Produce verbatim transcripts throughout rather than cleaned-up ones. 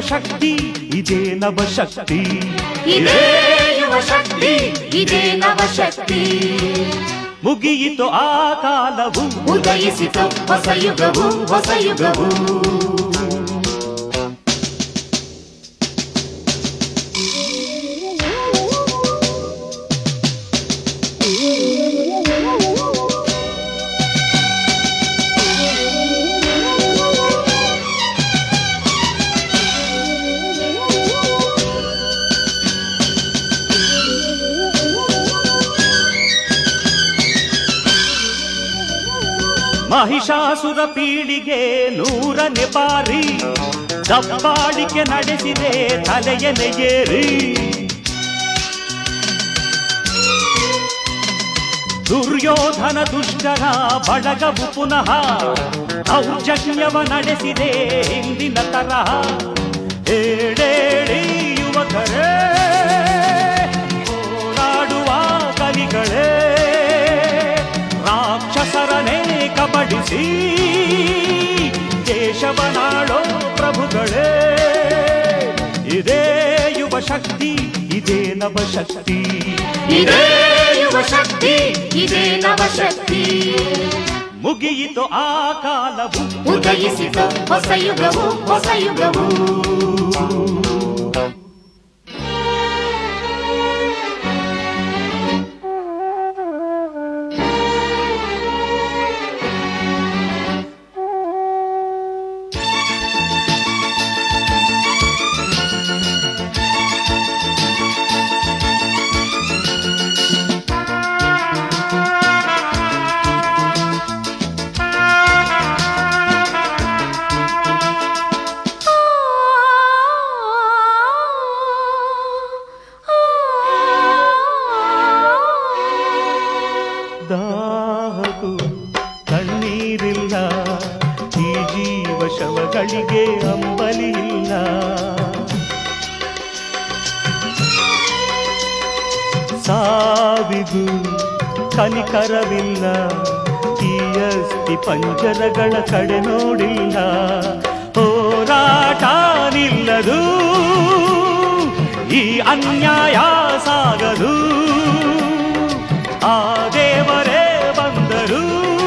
ಶಕ್ತಿ ಇದೇ ನವಶಕ್ತಿ ಇದೇ ಯುವ ಶಕ್ತಿ ಇದೇ ನವಶಕ್ತಿ ಮುಗಿಯಿತು ಆ ಕಾಲವು ಉದಯಿಸಿತು ಹೊಸ ಯುಗವು ಹೊಸ ಯುಗವು ಮಹಿಷಾಸುರ ಪೀಳಿಗೆ ನೂರನೇ ಬಾರಿ ದಬ್ಬಾಳಿಕೆ ನಡೆಸಿದೆ ತಲೆಯನೆಯೇರಿ ದುರ್ಯೋಧನ ದುಷ್ಟರ ಬಳಗವು ಪುನಃ ಔಜನ್ಯವ ನಡೆಸಿದೆ ಹಿಂದಿನ ತರಹ ಏಳೇಳಿ ಯುವಕರೇ ಹೋರಾಡುವ ಕಲಿಗಳೇ ರಾಕ್ಷಸರನೇ ಕಬಡಿಸಿ ದೇಶವನಾಳೋ ಪ್ರಭುಗಳೇ ಇದೇ ಯುವ ಶಕ್ತಿ ಇದೇ ನವಶಕ್ತಿ ಇದೇ ಯುವ ಶಕ್ತಿ ಇದೇ ನವಶಕ್ತಿ ಮುಗಿಯಿತು ಆ ಕಾಲವು ಉದಯಿಸಿತು ಹೊಸ ಯುಗವು ಹೊಸ ಯುಗವು ಶವಗಳಿಗೆ ಅಂಬಲಿ ಇಲ್ಲ ಸಾವಿಗೂ ಕನಿಕರವಿಲ್ಲ ಈ ಅಸ್ಥಿ ಪಂಜರಗಳ ಕಡೆ ನೋಡಿಲ್ಲ ಹೋರಾಟ ನಿಲ್ಲದು ಈ ಅನ್ಯಾಯ ಸಾಗದು ಆ ದೇವರೇ ಬಂದರು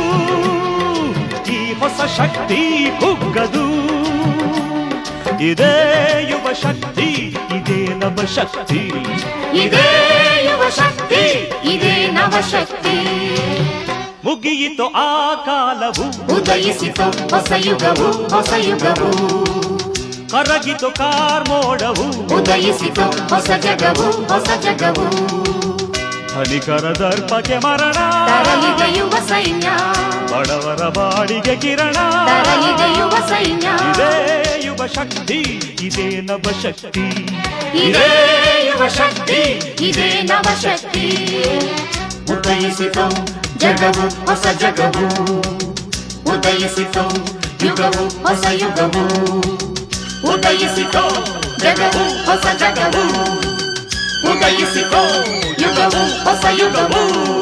ಈ ಹೊಸ ಶಕ್ತಿ ಕುಗ್ಗದು ಇದೇ ಯುವ ಶಕ್ತಿ ಇದೇ ನವಶಕ್ತಿ ಇದೇ ಯುವ ಶಕ್ತಿ ಇದೇ ನವಶಕ್ತಿ ಮುಗಿಯಿತು ಆ ಕಾಲವು ಉದಯಿಸಿತು ಹೊಸ ಯುಗವು ಹೊಸ ಯುಗವು ಕರಗಿತು ಕಾರ್ಮೋಡವು ಉದಯಿಸಿತು ಹೊಸ ಜಗವು ಹೊಸ ಜಗವು ಧನಿಕರ ದರ್ಪಕ್ಕೆ ಮರಣ ತರಲಿದೆ ಯುವ ಸೈನ್ಯ ಬಡವರ ಬಾಡಿಗೆ ಕಿರಣ ತರಲಿದೆ ಯುವ ಸೈನ್ಯ ಇದೇ ಯುವ ಶಕ್ತಿ ಇದೇ ನವಶಕ್ತಿ ಇದೇ ಯುವ ಶಕ್ತಿ ಇದೇ ನವಶಕ್ತಿ ಉದಯಿಸಿತು ಜಗವು ಹೊಸ ಜಗವು ಉದಯಿಸಿತು ಯುಗವು ಹೊಸ ಯುಗವು ಉದಯಿಸಿತು ಜಗವು ಹೊಸ ಜಗವು ಉದಯಿಸಿತು ಯುಗವು ಹೊಸ ಯುಗವು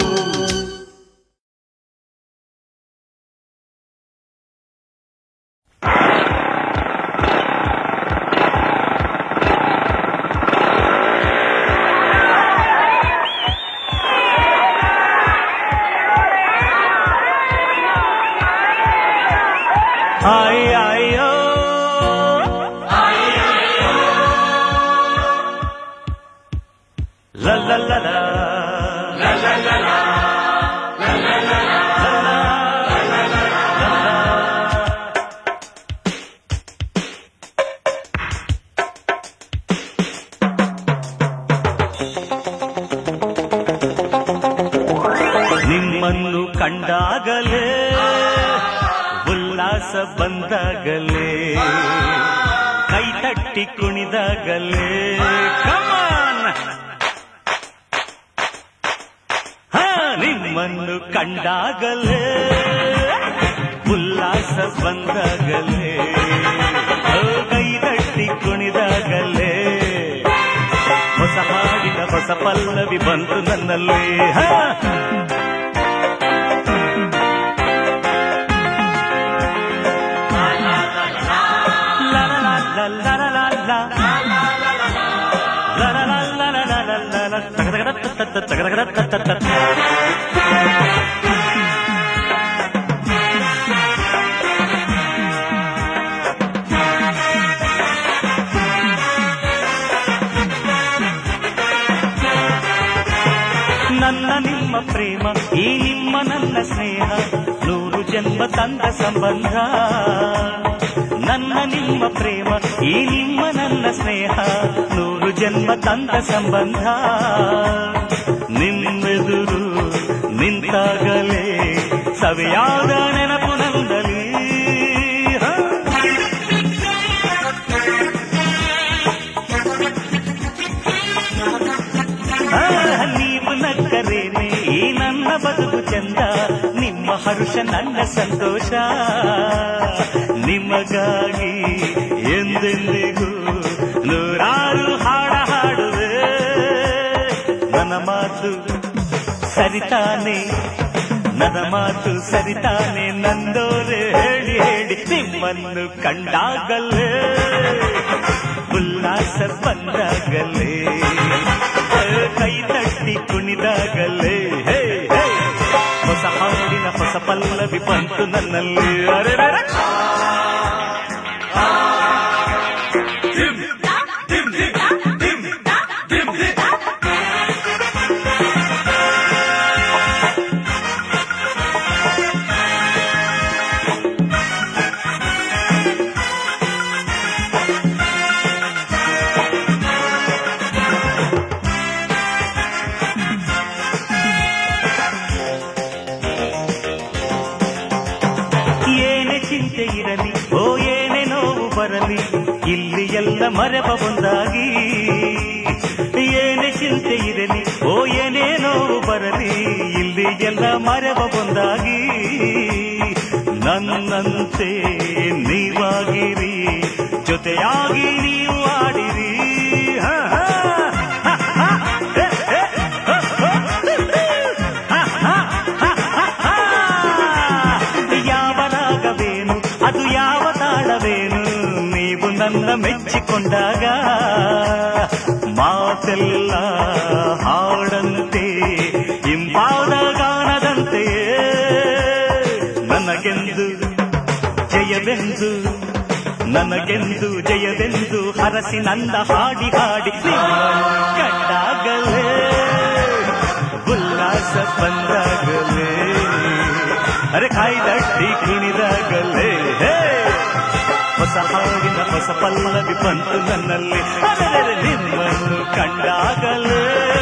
ಆಯ್ ಆಯೋ la la la la la la la la la la la ನಿಮ್ಮನ್ನು ಕಂಡಾಗಲೇ ಉಲ್ಲಾಸ ಬಂದಾಗಲೇ ಕೈ ತಟ್ಟಿ ಕುಣಿದಾಗಲೇ ಕಮಾನ್ ನಿಮ್ಮನ್ನು ಕಂಡಾಗಲೇ ಉಲ್ಲಾಸ ಬಂದಾಗಲೇ ಕೈ ತಟ್ಟಿ ಕುಣಿದಾಗಲೇ ಹೊಸ ಹಾಡಿನ ಹೊಸ ಪಲ್ಲವಿ ಬಂತು ನನ್ನಲ್ಲೇ la la la la la la la la la la la la la la la ತಗದಗದ ನನ್ನ ನಿಮ್ಮ ಪ್ರೇಮ ಈ ನಿಮ್ಮ ನನ್ನ ಸ್ನೇಹ ನೂರು ಜನ್ಮ ತಂದ ಸಂಬಂಧ ನನ್ನ ನಿಮ್ಮ ಪ್ರೇಮ ಈ ನಿಮ್ಮ ನನ್ನ ಸ್ನೇಹ ನೂರು ಜನ್ಮ ತಂದ ಸಂಬಂಧ ನಿಮ್ಮೆದುರು ನಿಂತಾಗಲೇ ಸವಿಯಾದ ನೆನಪು ನಂದಲಿ ನೀವು ನಕ್ಕರೇನೆ ಈ ನನ್ನ ಬದುಕು ಚಂದ ನಿಮ್ಮ ಹರುಷ ನನ್ನ ಸಂತೋಷ ನಿಮಗಾಗಿ ಎಂದೆಂದಿಗೂ ನೂರಾರು ಹಾಡ ಹಾಡುವೆ ನನ್ನ ಮಾತು ಸರಿತಾನೆ ನನ್ನ ಮಾತು ಸರಿತಾನೆ ನಂದೋರೆ ಹೇಳಿ ಹೇಳಿ ನಿಮ್ಮನ್ನು ಕಂಡಾಗಲೇ ಉಲ್ಲಾಸ ಬಂದಾಗಲೇ ಕೈ ತಟ್ಟಿ ಕುಣಿದಾಗಲೇ ಹೇ ಹೇ ಹೊಸ ಹಾಡಿನ ಹೊಸ ಪಲ್ಲವಿ ಬಂತು ನನ್ನಲ್ಲಿ ಅರೆ ಇಲ್ಲಿ ಎಲ್ಲ ಮರೆವ ಒಂದಾಗಿ ಏನೇ ಚಿಂತೆ ಇರಲಿ ಓ ಏನೇ ನೋವು ಬರಲಿ ಇಲ್ಲಿ ಎಲ್ಲ ಮರೆವ ಒಂದಾಗಿ ನನ್ನಂತೆ ನೀವಾಗಿರಿ ಜೊತೆಯಾಗಿ ನೀವು ಆಡಿರಿ ಯಾವ ರಾಗವೇನು ಅದು ಯಾವ ತಾಳವೇನು ನನ್ನ ಮೆಚ್ಚಿಕೊಂಡಾಗ ಮಾತೆಲ್ಲ ಹಾಡಂತೆ ಇಂಪಾದ ಗಾನದಂತೆಯೇ ನನಗೆಂದು ಜಯವೆಂದು ನನಗೆಂದು ಜಯವೆಂದು ಹರಸಿ ನನ್ನ ಹಾಡಿ ಹಾಡಿ ಕಂಡಾಗಲೇ ಉಲ್ಲಾಸ ಬಂದಾಗಲೇ ಅರೆ ಕಾಯ್ದಟ್ಟಿ ಕುಣಿದಾಗಲೇ ಹೇ ಹೊಸ ಹಾಡಿನ ಹೊಸ ಪಲ್ಲವಿ ಬಂತು ನನ್ನಲ್ಲಿ ಅದರ ನಿಮ್ಮನ್ನು ಕಂಡಾಗಲೇ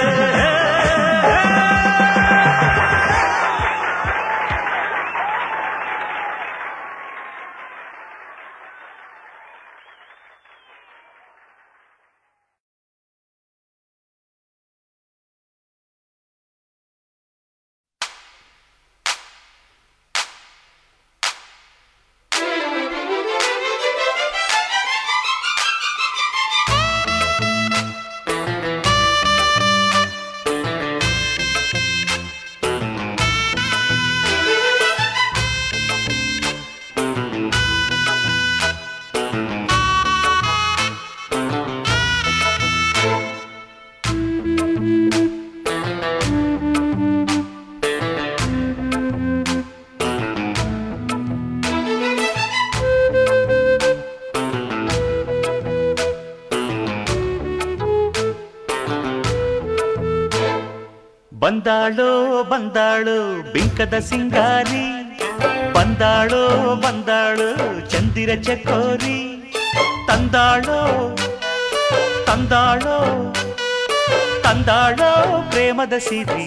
ಬಂದಾಳೋ ಬಂದಾಳು ಬಿಂಕದ ಸಿಂಗಾರಿ ಬಂದಾಳೋ ಬಂದಾಳು ಚಂದಿರ ಚಕೋರಿ ತಂದಾಳೋ ತಂದಾಳೋ ತಂದಾಳೋ ಪ್ರೇಮದ ಸಿರಿ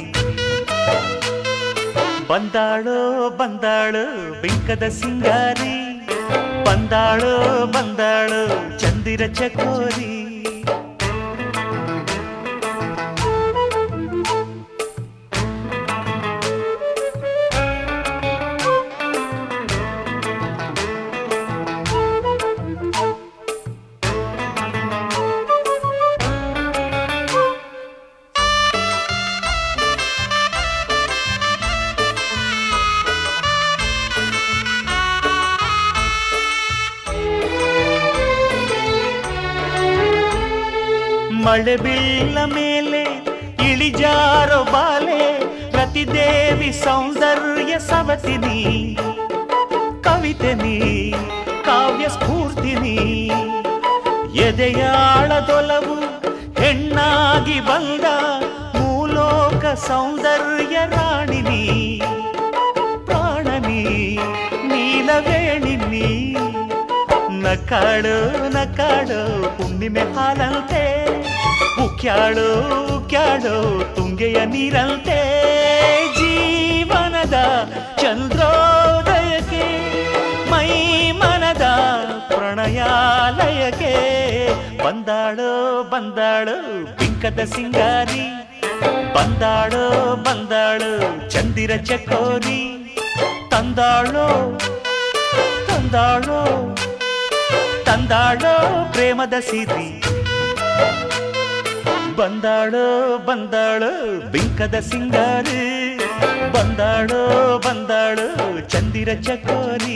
ಬಂದಾಳೋ ಬಂದಾಳು ಬಿಂಕದ ಸಿಂಗಾರಿ ಬಂದಾಳೋ ಬಂದಾಳು ಚಂದಿರ ಚಕೋರಿ ಮಳೆ ಬೀಳ ಮೇಲೆ ಇಳಿಜಾರೋ ಬಾಲೆ ರತಿದೇವಿ ಸೌಂದರ್ಯ ಸವತಿನಿ ಕವಿತೆನಿ ಕಾವ್ಯ ಸ್ಫೂರ್ತಿನಿ ಎದೆಯಾಳದೊಲವು ಹೆಣ್ಣಾಗಿ ಬಂದ ಮೂಲೋಕ ಸೌಂದರ್ಯ ರಾಣಿನಿ ಪ್ರಾಣನಿ ನೀಲವೇಣಿನಿ ನಕಾಡು ನಕಾಡು ಹುಣ್ಣಿಮೆ ಹಾಲಂತೆ ಉಕ್ಯಾಳು ಉಕ್ಯಾಳು ತುಂಗೆಯ ನೀರಂತೆ ಜೀವನದ ಚಂದ್ರೋದಯಕ್ಕೆ ಮೈ ಮನದ ಪ್ರಣಯಾಲಯಕ್ಕೆ ಬಂದಾಳು ಬಂದಾಳು ಬಿಂಕದ ಸಿಂಗಾರಿ ಬಂದಾಳು ಬಂದಾಳು ಚಂದಿರ ಚಕೋರಿ ತಂದಾಳು ತಂದಾಳು ತಂದಾಳು ಪ್ರೇಮದ ಸಿರಿ ಬಂದಾಳು ಬಂದಾಳು ಬಿಂಕದ ಸಿಂಗಾರಿ ಬಂದಾಳು ಬಂದಾಳು ಚಂದಿರ ಚಕೋರಿ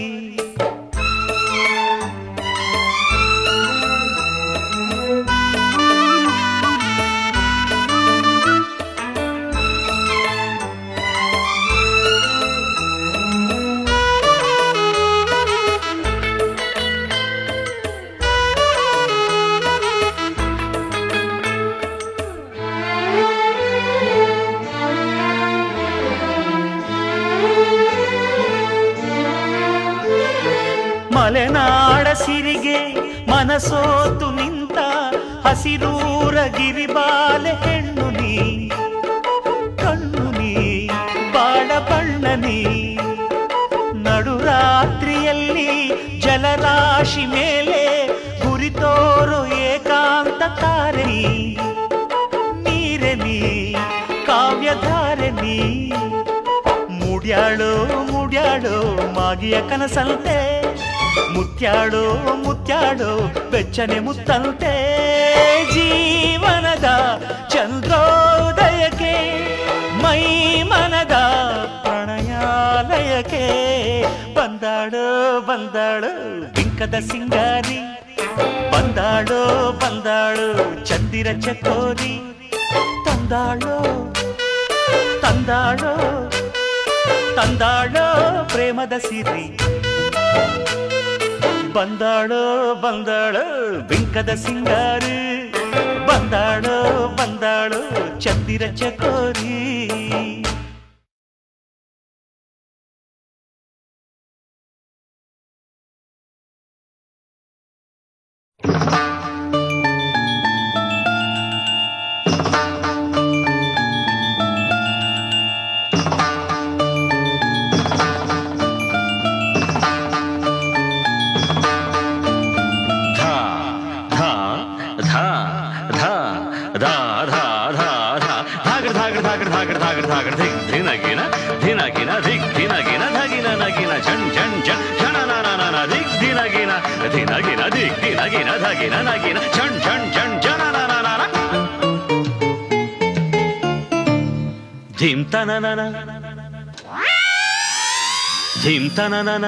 ಮಲೆನಾಡ ಸಿರಿಗೆ ಮನಸೋತು ನಿಂತ ಹಸಿರೂರ ಗಿರಿಬಾಲೆ ಹೆಣ್ಣು ನೀ ಕಣ್ಣು ನೀ ಬಾಳ ಬಣ್ಣ ನೀ ನಡುರಾತ್ರಿಯಲ್ಲಿ ಜಲರಾಶಿ ಮೇಲೆ ಗುರಿತೋರು ಏಕಾಂತ ತಾರೆ ನೀರೆ ನೀ ಕಾವ್ಯಧಾರೆ ನೀ ಮುಡ್ಯಾಳು ಮುಡ್ಯಾಳು ಮಾಗಿಯ ಕನಸಂತೆ ಮುತ್ಯಾಡೋ ಮುತ್ಯಾಡೋ ಬೆಚ್ಚನೆ ಮುತ್ತಂತೆ ಜೀವನದ ಚಂದ್ರೋದಯಕ್ಕೆ ಮೈ ಮನದ ಪ್ರಣಯಾಲಯಕ್ಕೆ ಬಂದಾಳು ಬಂದಾಳು ಬಿಂಕದ ಸಿಂಗಾರಿ ಬಂದಾಳು ಬಂದಾಳು ಚಂದಿರ ಚಕೋರಿ ತಂದಾಳು ತಂದಾಳು ತಂದಾಳು ಪ್ರೇಮದ ಸಿರಿ ಬಂದಾಳು ಬಂದಾಳು ಬಿಂಕದ ಸಿಂಗಾರಿ ಬಂದಾಳು ಬಂದಾಳು ಚಂದಿರ ಚಕೋರಿ ಧೀಮ್ ತನನನ ಧೀಮ್ ತನನನ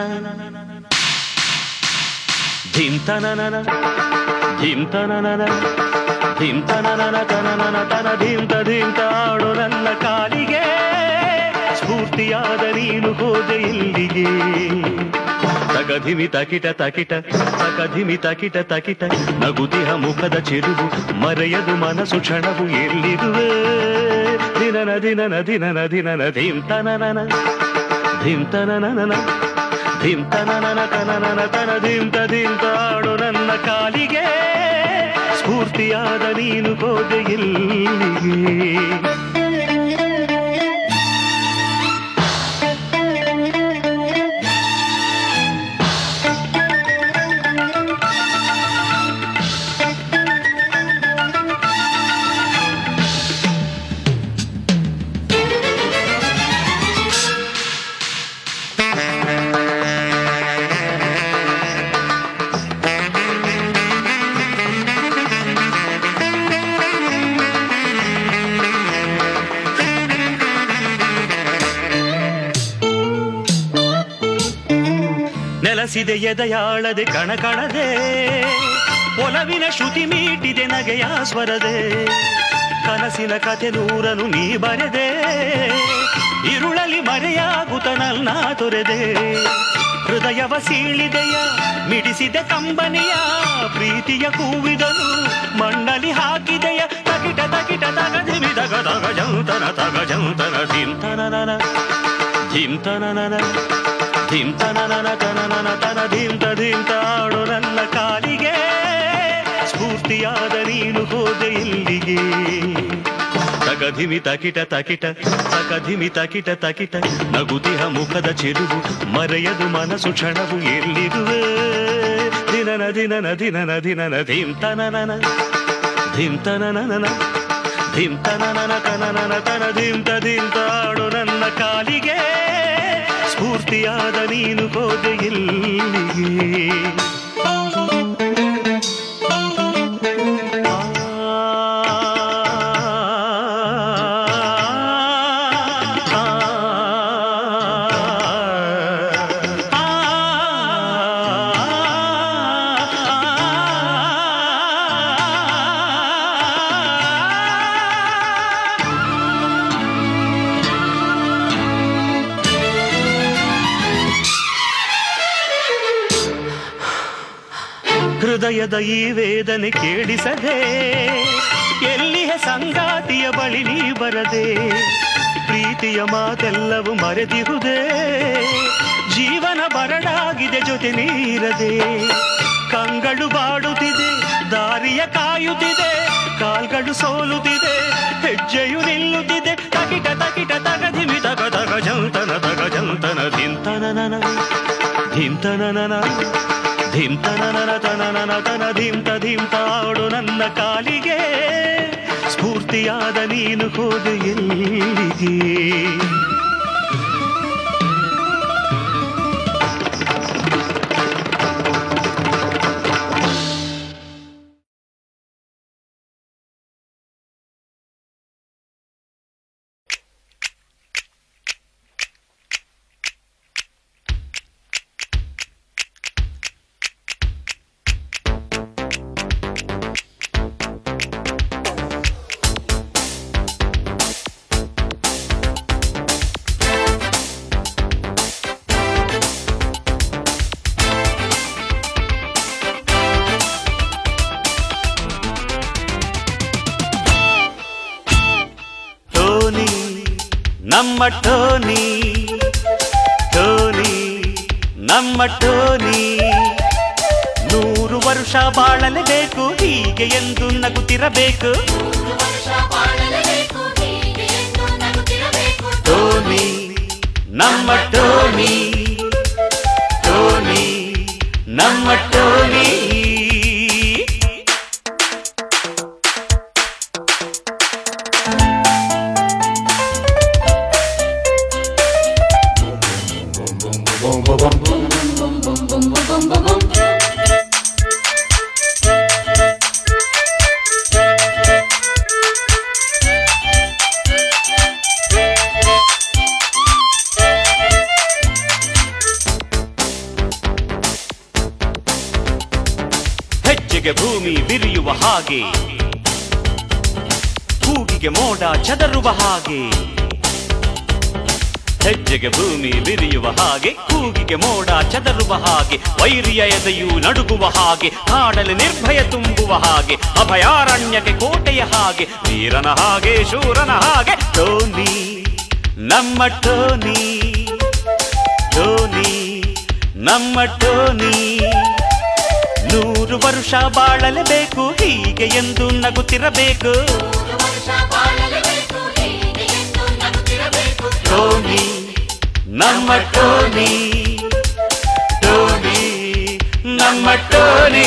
ಧೀಮ್ ತನನನ ಧೀಮ್ ತನನನ ಧೀಮ್ ತನನನ ತನನನ ತನ ಧೀಮ್ ತ ಧೀಮ್ ತ ಆಡು ನನ್ನ ಕಾಲಿಗೆ ಸ್ಫೂರ್ತಿಯಾದ ನೀನು ಹೋದೆ ಇಲ್ಲಿಗೆ ತಗಧಿಮಿ ತಕಿಟ ತಕಿಟ ತಕಧಿಮಿ ತಕಿಟ ತಕಿಟ ನಗುದಿಹ ಮುಖದ ಚಿರುವು ಮರೆಯದು ಮನಸ್ಸು ಕ್ಷಣವು ಎಲ್ಲಿರುವೆ ದಿನನ ದಿನನ ದಿನನ ದಿನನ ಧೀಮ್ ತನನನ ಧೀಮ್ ತನನನ ಧೀಮ್ ತನನನ ತನನನ ತನ ಧೀಮ್ ತ ಧೀಮ್ ತ ಆಡು ನನ್ನ ಕಾಲಿಗೆ ಸ್ಫೂರ್ತಿಯಾದ ನೀನು ಹೋದೆ ಇಲ್ಲಿಗೆ ನೆಲಸಿದೆ ಎದೆಯಾಳದೆ ಕಣ ಕಣದೆ ಒಲವಿನ ಶ್ರುತಿ ಮೀಟಿದೆ ನಗೆ ನಗೆಯ ಸ್ವರದೆ ಕನಸಿನ ಕತೆ ನೂರನು ನೀ ಬರೆದೆ ಇರುಳಲಿ ಮರೆಯಾಗುತ್ತ ನನ್ನ ತೊರೆದೆ ಹೃದಯವ ಸೀಳಿದೆಯ ಮಿಡಿಸಿದೆ ಕಂಬನಿಯ ಪ್ರೀತಿಯ ಕೂವಿದನು ಮಣ್ಣಲಿ ಹಾಕಿದೆಯ ತಗಿಟ ತಗಿಟ ತಗದಿಮಿ ತಗ ತಗ ಜಂತನ ತಗ ಜಂತನ ಧಿಂತನನ ಧಿಂತನನ ಧಿಂತನನ ತನನನ ತನ ಧಿಂತ ಧಿಂತ ಆಡೋ ನನ್ನ ಕಾಲಿಗೆ ಸ್ಫೂರ್ತಿಯಾದ ನೀನು ಹೋದೆ ಇಲ್ಲಿಗೆ ತಗಧಿಮಿ ತಕಿಟ ತಕಿಟ ತಕಧಿಮಿ ತಕಿಟ ತಕಿಟ ನಗುತಿಹ ಮುಖದ ಚೆಲುವು ಮರೆಯದು ಮನಸ್ಸು ಕ್ಷಣವು ಎಲ್ಲಿರುವೆ ದಿನನ ದಿನನ ದಿನನ ದಿನನ ಧಿಂತನನ ಧಿಂತನನ ಧಿಂತನನ ತನನನ ತನ ಧಿಂತ ಧಿಂತ ಆಡೋ ನನ್ನ ಕಾಲಿಗೆ ಸ್ಫೂರ್ತಿಯಾದ ನೀನು ಹೋದೆ ಎಲ್ಲಿಗೆ ಹೃದಯದ ಈ ವೇದನೆ ಕೇಳಿಸದೆ ಎಲ್ಲಿಯ ಸಂಗಾತಿಯ ಬಳಿ ನೀ ಬರದೆ ಪ್ರೀತಿಯ ಮಾತೆಲ್ಲವೂ ಮರೆದಿರುವುದೇ ಜೀವನ ಬರಡಾಗಿದೆ ಜೊತೆ ನೀರದೆ ಕಂಗಳು ಬಾಡುತ್ತಿದೆ ದಾರಿಯ ಕಾಯುತ್ತಿದೆ ಕಾಲ್ಗಳು ಸೋಲುತ್ತಿದೆ ಹೆಜ್ಜೆಯು ನಿಲ್ಲುತ್ತಿದೆ ತಗಿಟ ತಗಿಟ ತಗಧಿಮಿ ತಗ ತಗ ಜಂತನ ತಗ ಜಂತನ ಧಿಂತನನ ಧಿಂತನನ ಧಿಂತನನ ತನನನ ತನ ಧಿಂತ ಧಿಂತ ಆಡು ನನ್ನ ಕಾಲಿಗೆ ಸ್ಫೂರ್ತಿಯಾದ ನೀನು ಹೋದೆ ಎಲ್ಲಿಗೆ ನಮ್ಮ ಟೋನಿ ಟೋನಿ ನಮ್ಮ ಟೋನಿ ನೂರು ವರ್ಷ ಬಾಳಲೇಬೇಕು ಹೀಗೆ ಎಂದು ನಗುತ್ತಿರಬೇಕು ಟೋನಿ ನಮ್ಮ ಟೋನಿ ಟೋನಿ ನಮ್ಮ ಟೋನಿ ಹೆಜ್ಜೆಗೆ ಭೂಮಿ ಬಿರಿಯುವ ಹಾಗೆ ಕೂಗಿಗೆ ಮೋಡ ಚದರುವ ಹಾಗೆ ಹೆಜ್ಜೆಗೆ ಭೂಮಿ ಬಿರಿಯುವ ಹಾಗೆ ಕೂಗಿಗೆ ಮೋಡ ಚದರುವ ಹಾಗೆ ವೈರಿಯ ಎದೆಯು ನಡುಗುವ ಹಾಗೆ ಕಾಡಲು ನಿರ್ಭಯ ತುಂಬುವ ಹಾಗೆ ಅಭಯಾರಣ್ಯಕ್ಕೆ ಕೋಟೆಯ ಹಾಗೆ ವೀರನ ಹಾಗೆ ಶೂರನ ಹಾಗೆ ಟೋನಿ ನಮ್ಮ ಟೋನಿ ಟೋನಿ ನಮ್ಮ ಟೋನಿ ನೂರು ವರ್ಷ ಬಾಳಲೇಬೇಕು ಹೀಗೆ ಎಂದು ನಗುತ್ತಿರಬೇಕು ಟೋನಿ ನಮ್ಮ ಟೋನಿ ಟೋನಿ ನಮ್ಮ ಟೋನಿ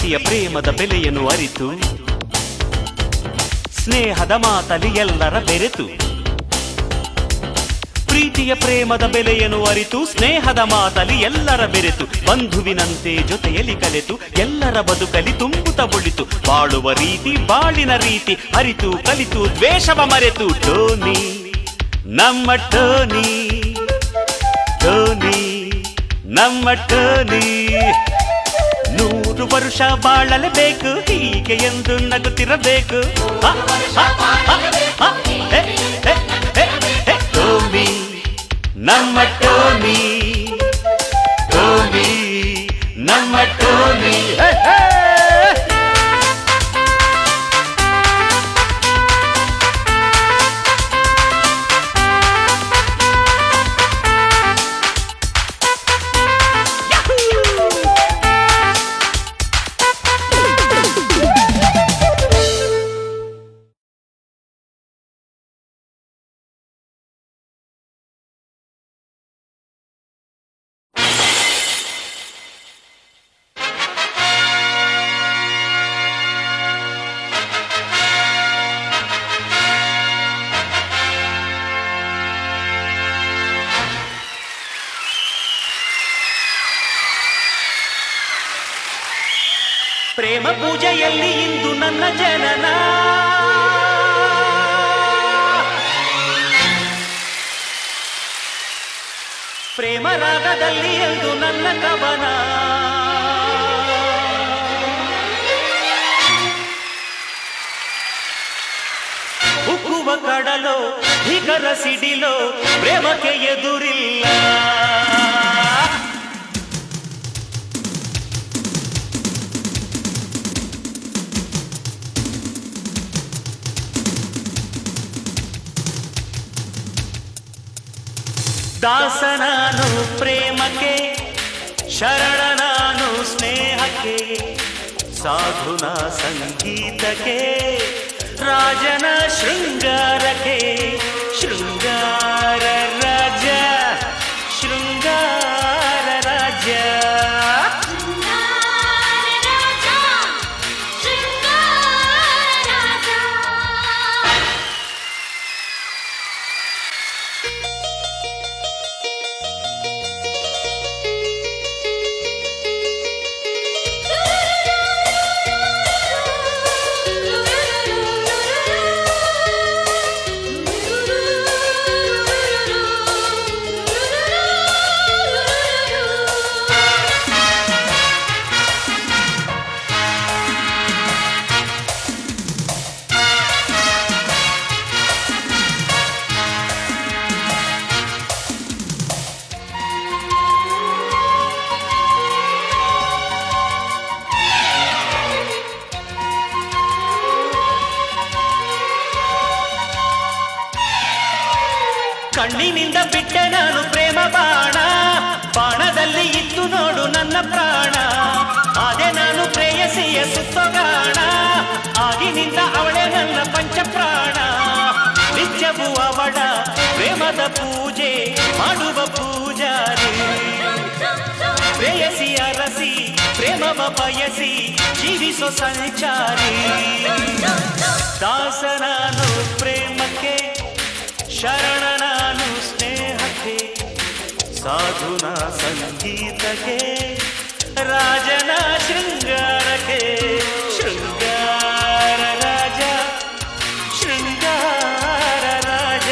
ಪ್ರೀತಿಯ ಪ್ರೇಮದ ಬೆಲೆಯನ್ನು ಅರಿತು ಸ್ನೇಹದ ಮಾತಲಿ ಎಲ್ಲರ ಬೆರೆತು ಪ್ರೀತಿಯ ಪ್ರೇಮದ ಬೆಲೆಯನ್ನು ಅರಿತು ಸ್ನೇಹದ ಮಾತಲಿ ಎಲ್ಲರ ಬೆರೆತು ಬಂಧುವಿನಂತೆ ಜೊತೆಯಲ್ಲಿ ಕಲೆತು ಎಲ್ಲರ ಬದುಕಲಿ ತುಂಬುತ್ತ ಬೊಳಿತು ಬಾಳುವ ರೀತಿ ಬಾಳಿನ ರೀತಿ ಅರಿತು ಕಲಿತು ದ್ವೇಷವ ಮರೆತು ಟೋನಿ ನಮ್ಮ ಟೋನಿ ಟೋನಿ ನಮ್ಮ ಟೋನಿ ನೂರು ವರ್ಷ ಬಾಳಲೇಬೇಕು ಹೀಗೆ ಎಂದು ನಗುತ್ತಿರಬೇಕು ಟೋನಿ ನಮ್ಮ ಟೋನಿ ಟೋನಿ ನಮ್ಮ ಟೋನಿ ಪ್ರೇಮ ಪೂಜೆಯಲ್ಲಿ ಇಂದು ನನ್ನ ಜನನ ಪ್ರೇಮ ರಾಗದಲ್ಲಿ ಎಂದು ನನ್ನ ಕವನ ಉಕ್ಕುವ ಕಡಲೋ ಭೀಕರ ಸಿಡಿಲೋ ಪ್ರೇಮಕ್ಕೆ ಎದುರಿಲ್ಲ ದಾಸ ನಾನು ಪ್ರೇಮಕ್ಕೆ ಶರಣ ನಾನು ಸ್ನೇಹಕ್ಕೆ ಸಾಧುನ ಸಂಗೀತಕ್ಕೆ ರಾಜನ ಶೃಂಗಾರಕ್ಕೆ ಶೃಂಗಾರ ರಾಜ ಶೃಂಗಾರ ರಾಜ ಕಣ್ಣಿನಿಂದ ಬಿಟ್ಟೆ ನಾನು ಪ್ರೇಮ ಬಾಣ ಬಾಣದಲ್ಲಿ ಇತ್ತು ನೋಡು ನನ್ನ ಪ್ರಾಣ ಅದೇ ನಾನು ಪ್ರೇಯಸಿಯ ಸುತ್ತಗಾಣ ಆಗಿನಿಂದ ಅವಳೇ ನನ್ನ ಪಂಚಪ್ರಾಣ ನಿತ್ಯವೂ ಅವಳ ಪ್ರೇಮದ ಪೂಜೆ ಮಾಡುವ ಪೂಜಾರಿ ಪ್ರೇಯಸಿ ಅರಸಿ ಪ್ರೇಮವ ಬಯಸಿ ಜೀವಿಸೋ ಸಂಚಾರಿ ದಾಸ ನಾನು ಪ್ರೇಮಕ್ಕೆ ಶರಣ ನಾನು ಸ್ನೇಹಕ್ಕೆ ಸಾಧುನ ಸಂಗೀತಕ್ಕೆ ರಾಜನ ಶೃಂಗಾರಕ್ಕೆ ಶೃಂಗಾರ ರಾಜ ಶೃಂಗಾರ ರಾಜ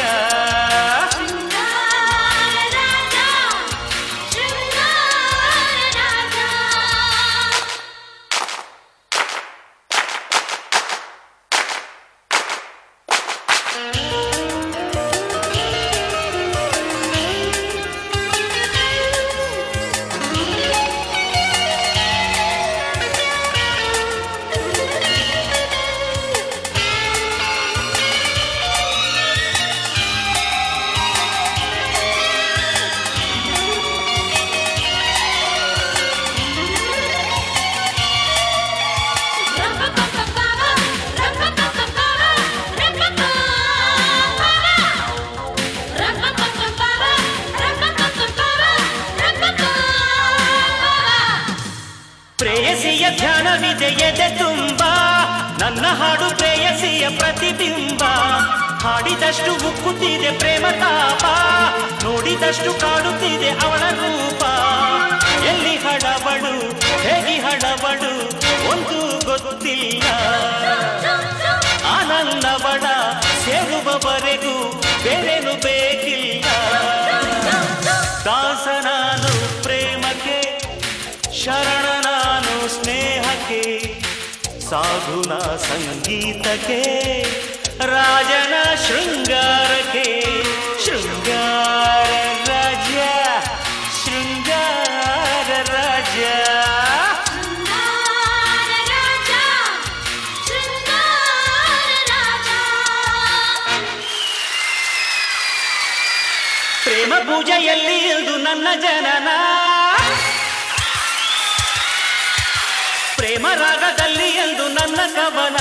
ಎದೆ ತುಂಬ ನನ್ನ ಹಾಡು ಪ್ರೇಯಸಿಯ ಪ್ರತಿಬಿಂಬ. ಹಾಡಿದಷ್ಟು ಉಕ್ಕುತ್ತಿದೆ ಪ್ರೇಮ ತಾಪ, ನೋಡಿದಷ್ಟು ಕಾಡುತ್ತಿದೆ ಅವಳ ರೂಪ. ಎಲ್ಲಿ ಹಡಬಡು ಹೇಗೆ ಹಡಬಡು ಒಂದು ಗೊತ್ತಿಲ್ಲ. ಆನಂದ ಬಡ ಸೇರುವವರೆಗೂ ಬೇರೇನು ಬೇಕಿಲ್ಲ. ದಾಸ ನಾನು ಪ್ರೇಮಕ್ಕೆ, ಶರಣ ನಾನು ಸ್ನೇಹಕ್ಕೆ, ಸಾಧುನ ಸಂಗೀತಕ್ಕೆ, ರಾಜನ ಶೃಂಗಾರಕ್ಕೆ. ಶೃಂಗಾರ ರಾಜ, ಶೃಂಗಾರ ರಾಜ. ಪ್ರೇಮ ಪೂಜೆಯಲ್ಲಿ ಇದು ನನ್ನ ಜನನ, ಪ್ರೇಮ ರಾಗದಲ್ಲಿ ಎಂದು ನನ್ನ ಕವನ.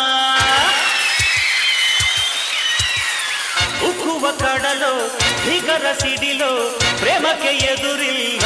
ಉಕ್ಕುವ ಕಡಲು ಭೀಕರ ಸಿಡಿಲು ಪ್ರೇಮಕ್ಕೆ ಎದುರಿಲ್ಲ.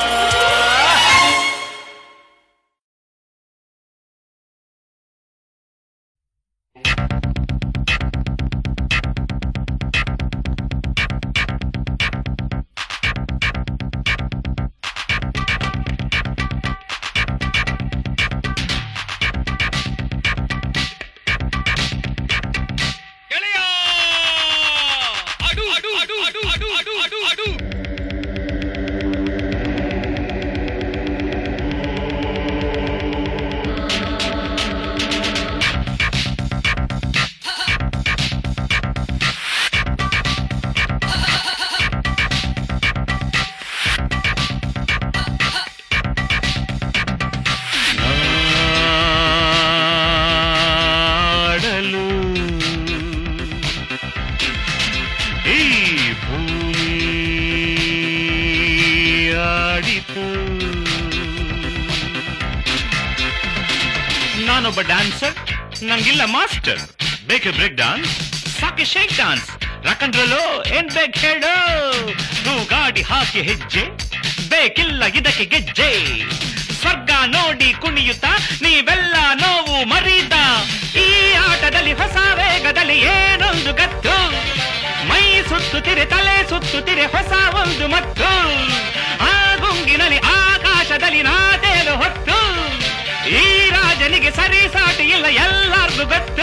ನಾನೊಬ್ಬ ಡ್ಯಾನ್ಸರ್, ನಂಗಿಲ್ಲ ಮಾಸ್ಟರ್. ಬೇಕೆ ಬ್ರೇಕ್ ಡಾನ್ಸ್, ಸಾಕೆ shake dance, rock and roll ಏನ್ ಬೇಕು ಹೇಳು. ನೀವು ಗಾಡಿ ಹಾಕಿ ಹೆಜ್ಜೆ, ಬೇಕಿಲ್ಲ ಇದಕ್ಕೆ ಗೆಜ್ಜೆ. ಸ್ವರ್ಗ ನೋಡಿ ಕುಣಿಯುತ್ತಾ ನೀವೆಲ್ಲ ನೋವು ಮರೀದ. ಈ ಆಟದಲ್ಲಿ ಹೊಸ ವೇಗದಲ್ಲಿ ಏನೊಂದು ಗತ್ತು. ಮೈ ಸುತ್ತುತ್ತಿರೆ ತಲೆ ಸುತ್ತುತ್ತಿರೆ ಹೊಸ ಒಂದು ಮತ್ತು. ಆ ಗುಂಗಿನಲ್ಲಿ ಆಕಾಶದಲ್ಲಿ ನಾದೇಲು ಹೊತ್ತು. ಈ ರಾಜನಿಗೆ ಸರಿ ಸಾಟಿ ಇಲ್ಲ ಎಲ್ಲಾರ್ಗೂ ಗೊತ್ತು.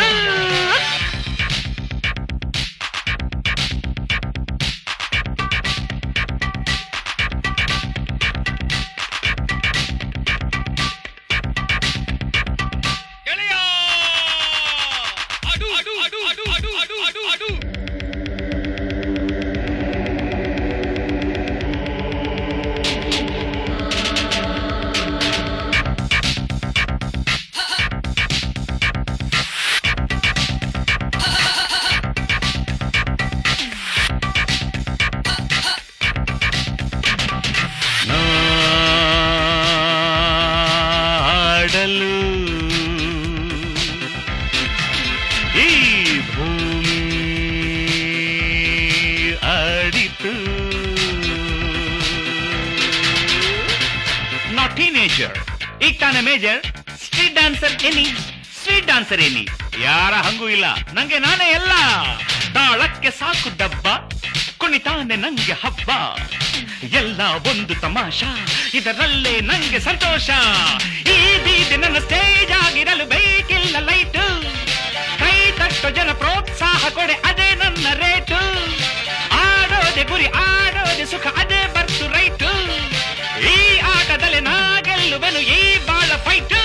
ಈಗ ತಾನೆ ಮೇಜರ್ ಸ್ಟ್ರೀಟ್ ಡ್ಯಾನ್ಸರ್ ಎನಿ, ಸ್ಟ್ರೀಟ್ ಡ್ಯಾನ್ಸರ್ ಎನಿ. ಯಾರ ಹಂಗೂ ಇಲ್ಲ, ನಂಗೆ ನಾನೇ ಎಲ್ಲ. ತಾಳಕ್ಕೆ ಸಾಕು ಡಬ್ಬ, ಕುಣಿತಾನೆ ನಂಗೆ ಹಬ್ಬ. ಎಲ್ಲ ಒಂದು ತಮಾಷಾ, ಇದರಲ್ಲೇ ನಂಗೆ ಸಂತೋಷ. ಈ ಬೀದಿ ನನ್ನ ಸ್ಟೇಜ್ ಆಗಿರಲು ಬೇಕಿಲ್ಲ ಲೈಟು. ಕೈ ತಟ್ಟು ಜನ ಪ್ರೋತ್ಸಾಹ ಕೊಡೆ, ಅದೇ ನನ್ನ ರೇಟು. ಆಡೋದೆ ಗುರಿ, ಆಡೋದೆ ಸುಖ, ಅದೇ ಬರ್ತು ರೈಟು. ಈ ಆಟದಲ್ಲಿ ನಾ ಗೆಲ್ಲುವೆನು ಈ ಬಾಳ ಫೈಟು.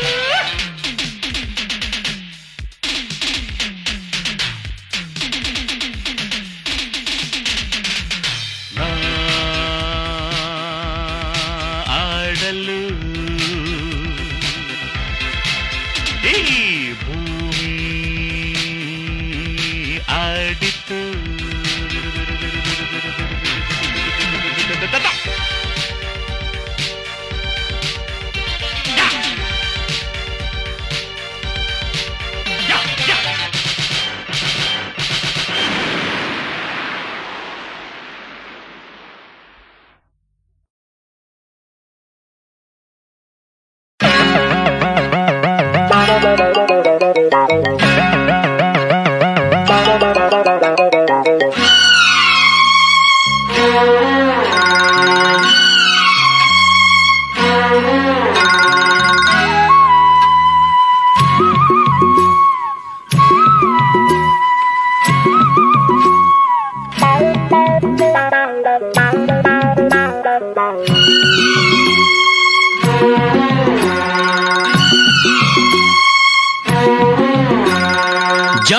ಆಡಲು ಈ ಭೂಮಿ ಆಡಿತು.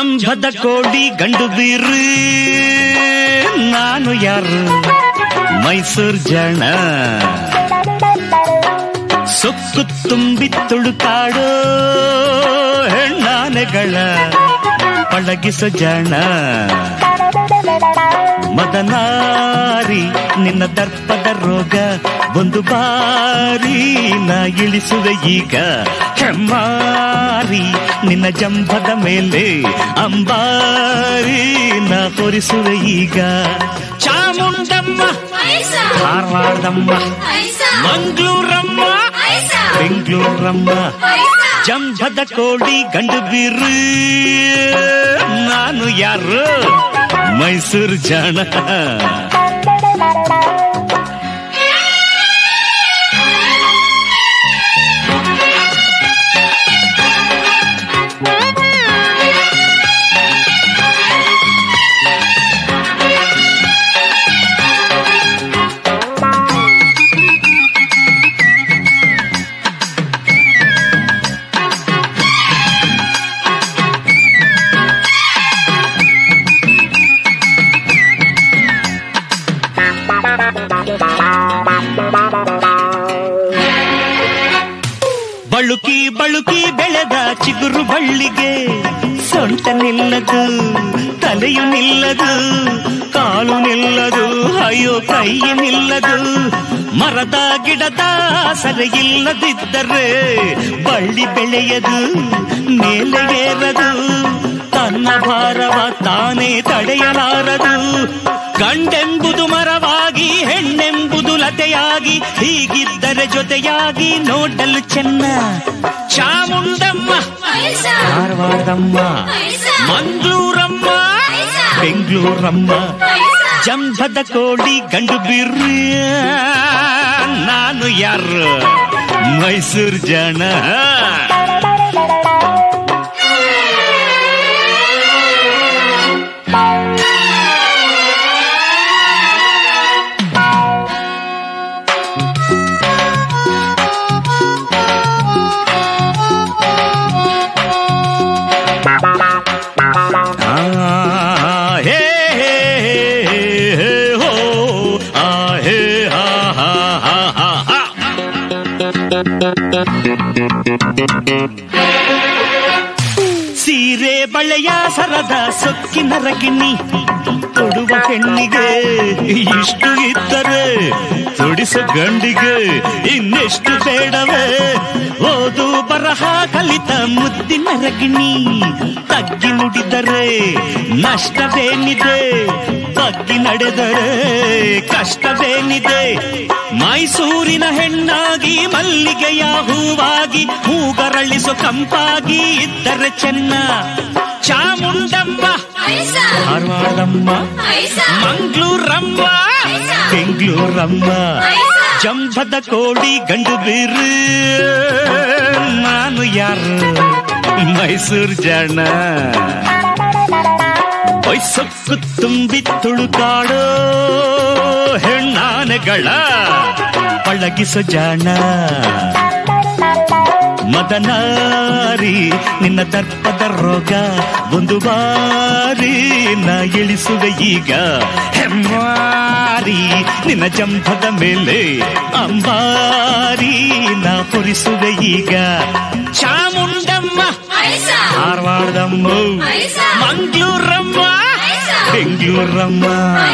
ಜಂಭದ ಕೋಡಿ ಗಂಡು ಬೀರು ನಾನು ಯಾರು ಮೈಸೂರು ಜನ ಸೊಕ್ಕು ತುಂಬಿ ತುಳುಕಾಡೋ ಹೆಣ್ಣಾನೆಗಳ ಪಳಗಿಸೋ ಜನ ಮದನಾರಿ ನಿನ್ನ ದರ್ಪದ ರೋಗ ಒಂದು ಬಾರಿ ನಾ ಇಳಿಸುವೆ ಈಗ ಹೆಮ್ಮಾರಿ ನಿನ್ನ ಜಂಭದ ಮೇಲೆ ಅಂಬಾರಿ ನಾ ಹೊರಿಸುವೆ ಈಗ ಚಾಮುಂಡಮ್ಮ ಧಾರವಾಡದಮ್ಮ ಮಂಗಳೂರಮ್ಮ ಬೆಂಗಳೂರಮ್ಮ ಜಂಭದ ಕೋಡಿ ಗಂಡು ಬೀರು ನಾನು ಯಾರು ಮೈಸೂರು ಜನ ಬಳುಕಿ ಬಳುಕಿ ಬೆಳೆದ ಚಿಗುರು ಬಳ್ಳಿಗೆ ಸೊಂಟ ನಿಲ್ಲದು ತಲೆಯು ನಿಲ್ಲದು ಕಾಲು ನಿಲ್ಲದು ಅಯ್ಯೋ ಕೈಯು ನಿಲ್ಲದು ಮರದ ಗಿಡದ ಸರೆ ಇಲ್ಲದಿದ್ದರೆ ಬಳ್ಳಿ ಬೆಳೆಯದು ಮೇಲೆ ಏರದು ತನ್ನ ಭಾರವ ತಾನೇ ತಡೆಯಲಾರದು ಗಂಡೆಂಬುದು ಮರವಾಗಿ ಹೆಣ್ಣೆಂಬುದು ಲತೆಯಾಗಿ ಹೀಗಿದ್ದರೆ ಜೊತೆಯಾಗಿ ನೋಡಲು ಚೆನ್ನ ಚಾಮುಂಡಮ್ಮ ಧಾರವಾಡದಮ್ಮ ಮಂಗಳೂರಮ್ಮ ಬೆಂಗಳೂರಮ್ಮ ಜಂಭದ ಕೋಡಿ ಗಂಡು ಬೀರು ನಾನು ಯಾರು ಮೈಸೂರು ಜನ ಸೀರೆ ಬಳೆಯ ಸರದ ಸೊಕ್ಕಿನ ರಗಿಣಿ ತೊಡುವ ಹೆಣ್ಣಿಗೆ ಇಷ್ಟು ಇದ್ದರೆ ತೊಡಿಸೋ ಗಂಡಿಗೆ ಇನ್ನೆಷ್ಟು ಬೇಡವೇ ಓದು ಬರಹ ಕಲಿತ ಮುದ್ದಿನ ರಗಿಣಿ ತಗ್ಗಿ ನುಡಿದರೆ ನಷ್ಟವೇನಿದೆ ತಗ್ಗಿ ನಡೆದರೆ ಕಷ್ಟವೇನಿದೆ ಮೈಸೂರಿನ ಹೆಣ್ಣಾಗಿ ಮಲ್ಲಿಗೆಯ ಹೂವಾಗಿ ಹೂಗರಳಿಸೋ ಕಂಪಾಗಿ ಇದ್ದರೆ ಚೆನ್ನ ಚಾಮುಂಡಮ್ಮ ಧಾರವಾಡಮ್ಮ ಮಂಗಳೂರಮ್ಮ ಬೆಂಗಳೂರಮ್ಮ ಜಂಭದ ಕೋಡಿ ಗಂಡು ಬೀರು ನಾನು ಯಾರು ಮೈಸೂರು ಜನ ವಯಸ್ಸಕ್ಕು ತುಂಬಿ ತುಳುಕಾಡೋ ಹೆಣ್ಣಾನೆಗಳ ಪಳಗಿಸೋ ಜಾಣ ಮದನಾರಿ ನಿನ್ನ ದರ್ಪದ ರೋಗ ಒಂದು ಬಾರಿ ನಾ ಇಳಿಸುವೆ ಈಗ ಹೆಮ್ಮಾರಿ ನಿನ್ನ ಜಂಭದ ಮೇಲೆ ಅಂಬಾರಿ ನಾ ಹೊರಿಸುವೆ ಈಗ ಚಾಮುಂಡಮ್ಮ ಧಾರವಾಡದಮ್ಮ ಮಂಗಳೂರಮ್ಮ ಬೆಂಗಳೂರಮ್ಮ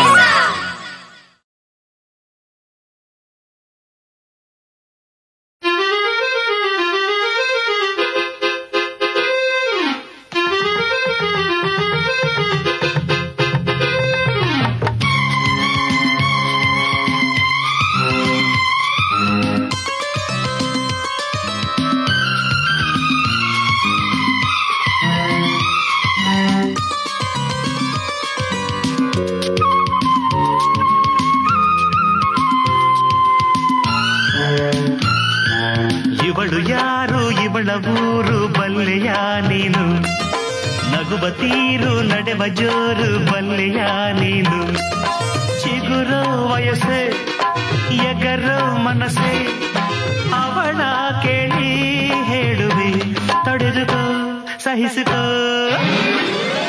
ಇವಳು ಯಾರು ಇವಳ ಊರು ಬಲ್ಲೆಯ ನೀನು ನಗುವ ತೀರು ನಡೆವ ಜೋರು ಬಲ್ಲೆಯ ನೀನು ಚಿಗುರೋ ವಯಸ್ಸೆ ಎಗರೋ ಮನಸ್ಸೆ ಅವಳ ಕೇಳಿ ಹೇಳುವೆ ತಡೆದುಕೋ ಸಹಿಸಿಕೋ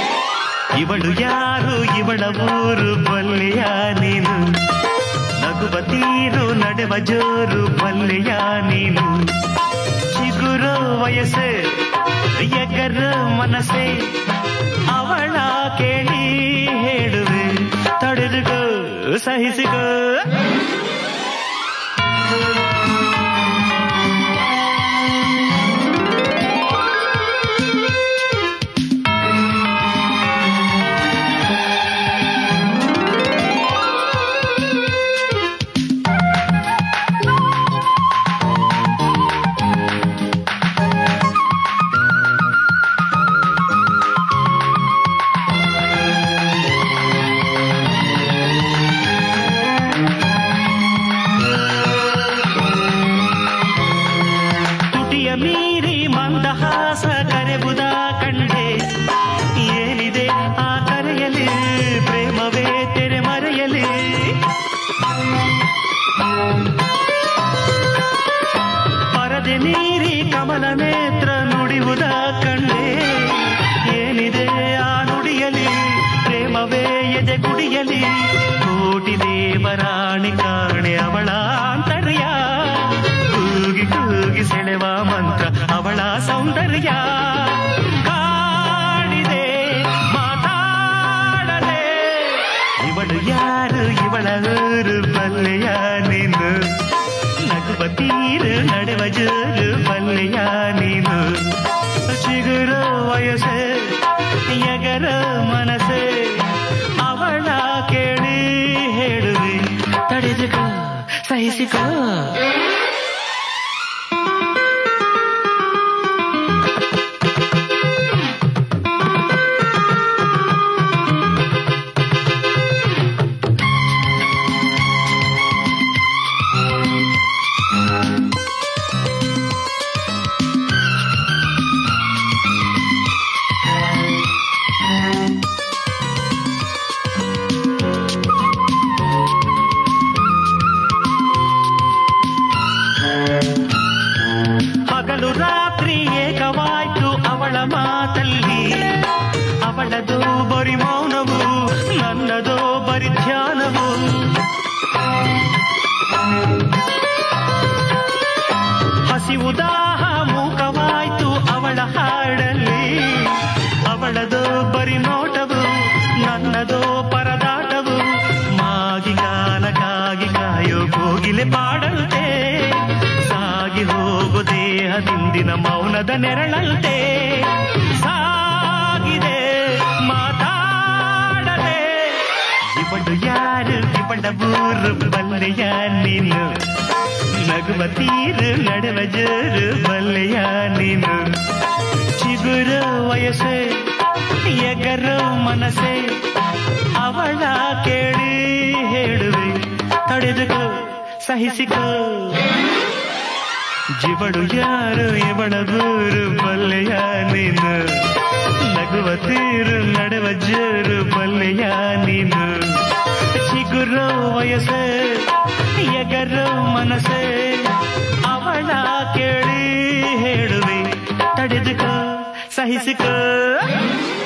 ಇವಳು ಯಾರು ಇವಳ ಊರು ಬಲ್ಲೆಯ ನೀನು ನಗುವ ತೀರು ನಡೆವ ಜೋರು ಬಲ್ಲೆಯ ನೀನು ಚಿಗುರು ವಯಸ್ಸೆ ಎಗರ ಮನಸ್ಸೆ ಅವಳ ಕೇಳಿ ಹೇಳುವೆ ತಡೆದುಕೋ ಸಹಿಸಿಕೋ ಮೀರಿ ಮಂದಹಾಸ ಕರೆಬುದ ಕಂಡೆ ಏನಿದೆ ಆ ಕರೆಯಲಿ ಪ್ರೇಮವೇ ತೆರೆ ಮರೆಯಲಿ ಪರದೆ ಮೀರಿ ಕಮಲ ನೇತ್ರ ನುಡಿಯುವುದ ಕಂಡೆ ಏನಿದೆ ಆ ನುಡಿಯಲಿ ಪ್ರೇಮವೇ ಎದೆ ಕುಡಿಯಲಿ ಕೋಟಿ ದೇವರಾಣಿ ಕಾಣೆ ಅವಳ ಆಂತರ್ಯ ಕೂಗಿ ಕೂಗಿ ಸೆಳೆವ ಮಂತ್ರ ಅವಳ ಸೌಂದರ್ಯ ಕಾಡಿದೆ ಮಾತಾಡದೆ ಇವಳು ಯಾರು ಇವಳ ಊರು ಬಲ್ಲೆಯ ನೀನು ನಗುವ ತೀರು ನಡೆವ ಜೋರು ಬಲ್ಲೆಯ ನೀನು ಚಿಗುರು ವಯಸ್ಸೆ ಎಗರ ಮನಸ್ಸೆ ಅವಳ ಕೇಳಿ ಹೇಳುವೆ ತಡೆದುಕೋ ಸಹಿಸಿಕೋ ಹಗಲು ರಾತ್ರಿ ಏಕವಾಯ್ತು ಅವಳ ಮಾತಲ್ಲಿ ಅವಳದೋ ಬರಿ ಮೌನವು ನನ್ನದೋ ಬರಿ ಧ್ಯಾನವು ಹಸಿವುದಾಹ ಮೂಕವಾಯ್ತು ಅವಳ ಹಾಡಲ್ಲಿ ಅವಳದೋ ಬರಿ ನೋಟವು ನನ್ನದೋ ಪರದಾಟವು ಮಾಗಿ ಕಾಲಕ್ಕಾಗಿ ಕಾಯೋ ಕೋಗಿಲೆ ಪಾಡಂತೆ ಸಾಗಿ ಹೋಗು ದೇಹದಿಂದಿನ ಮೌನದ ನೆರಳಂತೆ ಸಾಗಿದೆ ಮಾತಾಡದೆ ಇವಳು ಯಾರು ಇವಳ ಊರು ಬಲ್ಲೆಯ ನೀನು ನಗುವ ತೀರು ನಡೆವ ಜೋರು ಬಲ್ಲೆಯ ನೀನು ಚಿಗುರು ವಯಸ್ಸೆ ಎಗರ ಮನಸ್ಸೆ ಅವಳ ಕೇಳಿ ಹೇಳುವೆ ತಡೆದುಕೋ ಸಹಿಸಿಕೋ ಇವಳು ಯಾರು ಇವಳ ಊರು ಬಲ್ಲೆಯ ನೀನು ನಗುವ ತೀರು ನಡೆವ ಜೋರು ಬಲ್ಲೆಯ ನೀನು ಚಿಗುರು ವಯಸ್ಸೆ ಎಗರ ಮನಸ್ಸೆ ಅವಳ ಕೇಳಿ ಹೇಳುವೆ ತಡೆದುಕೋ ಸಹಿಸಿಕೋ